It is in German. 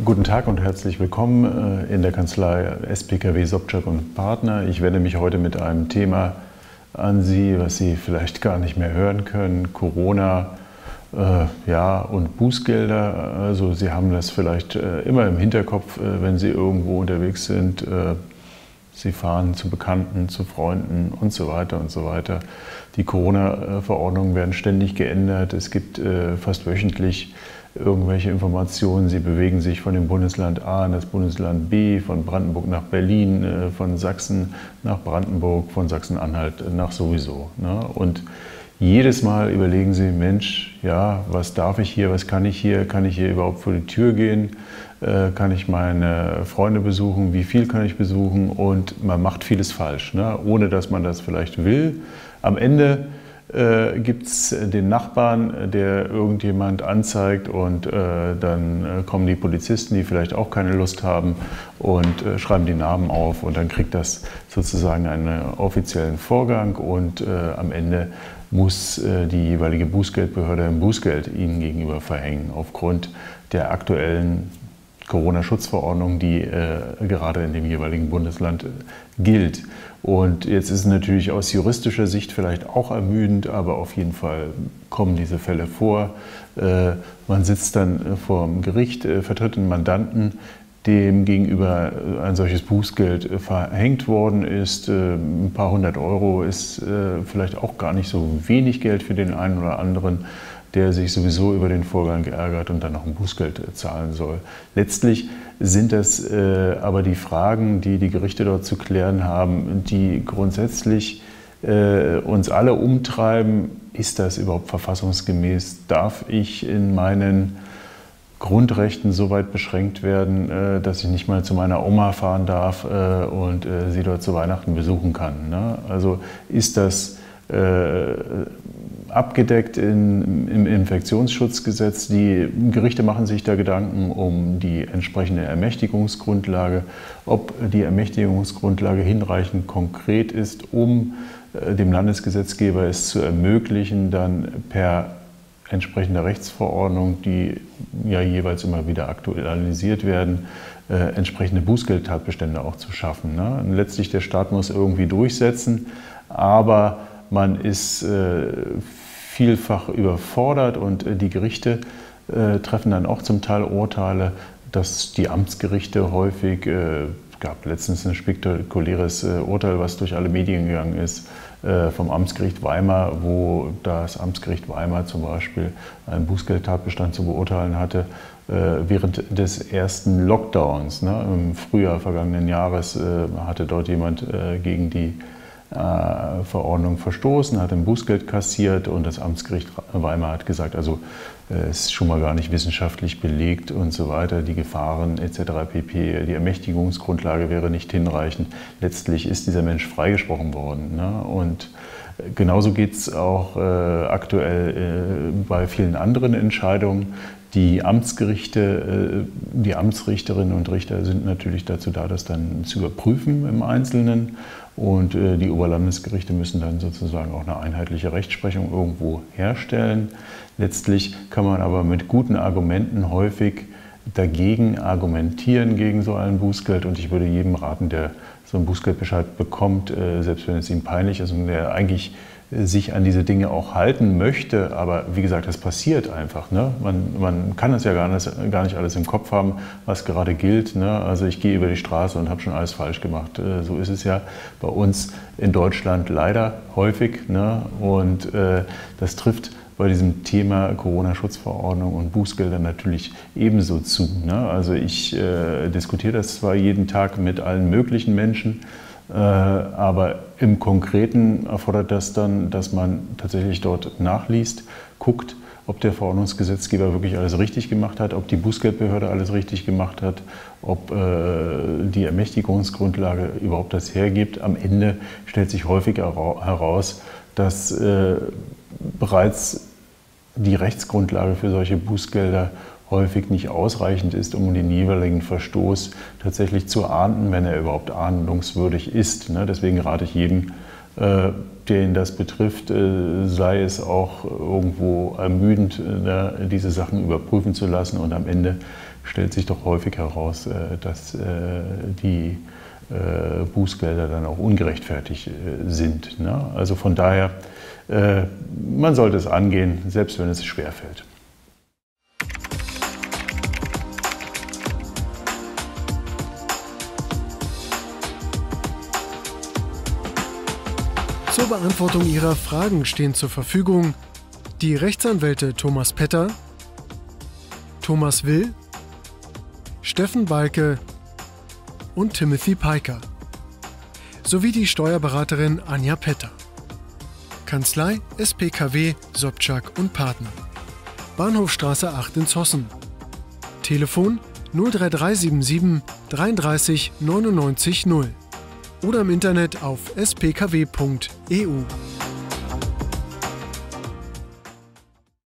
Guten Tag und herzlich willkommen in der Kanzlei SPKW Sobczak und Partner. Ich wende mich heute mit einem Thema an Sie, was Sie vielleicht gar nicht mehr hören können: Corona und Bußgelder. Also Sie haben das vielleicht immer im Hinterkopf, wenn Sie irgendwo unterwegs sind. Sie fahren zu Bekannten, zu Freunden und so weiter und so weiter. Die Corona-Verordnungen werden ständig geändert. Es gibt fast wöchentlich irgendwelche Informationen. Sie bewegen sich von dem Bundesland A in das Bundesland B, von Brandenburg nach Berlin, von Sachsen nach Brandenburg, von Sachsen-Anhalt nach sowieso. Und jedes Mal überlegen Sie: Mensch, ja, was darf ich hier, was kann ich hier? Kann ich hier überhaupt vor die Tür gehen? Kann ich meine Freunde besuchen? Wie viel kann ich besuchen? Und man macht vieles falsch, ohne dass man das vielleicht will. Am Ende gibt es den Nachbarn, der irgendjemand anzeigt, und dann kommen die Polizisten, die vielleicht auch keine Lust haben, und schreiben die Namen auf, und dann kriegt das sozusagen einen offiziellen Vorgang, und am Ende muss die jeweilige Bußgeldbehörde ein Bußgeld Ihnen gegenüber verhängen, aufgrund der aktuellen Corona-Schutzverordnung, die gerade in dem jeweiligen Bundesland gilt. Und jetzt ist es natürlich aus juristischer Sicht vielleicht auch ermüdend, aber auf jeden Fall kommen diese Fälle vor. Man sitzt dann vor dem Gericht, vertritt einen Mandanten, dem gegenüber ein solches Bußgeld verhängt worden ist. Ein paar hundert Euro ist vielleicht auch gar nicht so wenig Geld für den einen oder anderen, der sich sowieso über den Vorgang geärgert und dann noch ein Bußgeld zahlen soll. Letztlich sind das aber die Fragen, die die Gerichte dort zu klären haben, die grundsätzlich uns alle umtreiben. Ist das überhaupt verfassungsgemäß? Darf ich in meinen Grundrechten so weit beschränkt werden, dass ich nicht mal zu meiner Oma fahren darf und sie dort zu Weihnachten besuchen kann? Also ist das abgedeckt im Infektionsschutzgesetz? Die Gerichte machen sich da Gedanken um die entsprechende Ermächtigungsgrundlage, ob die Ermächtigungsgrundlage hinreichend konkret ist, um dem Landesgesetzgeber es zu ermöglichen, dann per entsprechender Rechtsverordnung, die ja jeweils immer wieder aktualisiert werden, entsprechende Bußgeldtatbestände auch zu schaffen. Und letztlich der Staat muss irgendwie durchsetzen, aber man ist vielfach überfordert, und die Gerichte treffen dann auch zum Teil Urteile, dass die Amtsgerichte häufig, es gab letztens ein spektakuläres Urteil, was durch alle Medien gegangen ist, vom Amtsgericht Weimar, wo das Amtsgericht Weimar zum Beispiel einen Bußgeldtatbestand zu beurteilen hatte, während des ersten Lockdowns. Im Frühjahr vergangenen Jahres hatte dort jemand gegen die Verordnung verstoßen, hat ein Bußgeld kassiert, und das Amtsgericht Weimar hat gesagt, also es ist schon mal gar nicht wissenschaftlich belegt und so weiter, die Gefahren etc. pp. Die Ermächtigungsgrundlage wäre nicht hinreichend. Letztlich ist dieser Mensch freigesprochen worden. Und genauso geht es auch aktuell bei vielen anderen Entscheidungen. Die Amtsgerichte, die Amtsrichterinnen und Richter sind natürlich dazu da, das dann zu überprüfen im Einzelnen. Und die Oberlandesgerichte müssen dann sozusagen auch eine einheitliche Rechtsprechung irgendwo herstellen. Letztlich kann man aber mit guten Argumenten häufig dagegen argumentieren, gegen so ein Bußgeld. Und ich würde jedem raten, der so einen Bußgeldbescheid bekommt, selbst wenn es ihm peinlich ist und der eigentlich sich an diese Dinge auch halten möchte, aber wie gesagt, das passiert einfach. Man kann das ja gar nicht alles im Kopf haben, was gerade gilt. Also ich gehe über die Straße und habe schon alles falsch gemacht. So ist es ja bei uns in Deutschland leider häufig. Und das trifft bei diesem Thema Corona-Schutzverordnung und Bußgelder natürlich ebenso zu. Also ich diskutiere das zwar jeden Tag mit allen möglichen Menschen, aber im Konkreten erfordert das dann, dass man tatsächlich dort nachliest, guckt, ob der Verordnungsgesetzgeber wirklich alles richtig gemacht hat, ob die Bußgeldbehörde alles richtig gemacht hat, ob die Ermächtigungsgrundlage überhaupt das hergibt. Am Ende stellt sich häufig heraus, dass bereits die Rechtsgrundlage für solche Bußgelder häufig nicht ausreichend ist, um den jeweiligen Verstoß tatsächlich zu ahnden, wenn er überhaupt ahndungswürdig ist. Deswegen rate ich jedem, den das betrifft, sei es auch irgendwo ermüdend, diese Sachen überprüfen zu lassen und am Ende stellt sich doch häufig heraus, dass die Bußgelder dann auch ungerechtfertigt sind. Ne? Also von daher, man sollte es angehen, selbst wenn es schwerfällt. Zur Beantwortung Ihrer Fragen stehen zur Verfügung die Rechtsanwälte Thomas Petter, Thomas Will, Steffen Balke und Timothy Piker sowie die Steuerberaterin Anja Petter. Kanzlei SPKW Sobczak und Partner. Bahnhofstraße 8 in Zossen. Telefon 03377 33 99 0 oder im Internet auf spkw.eu.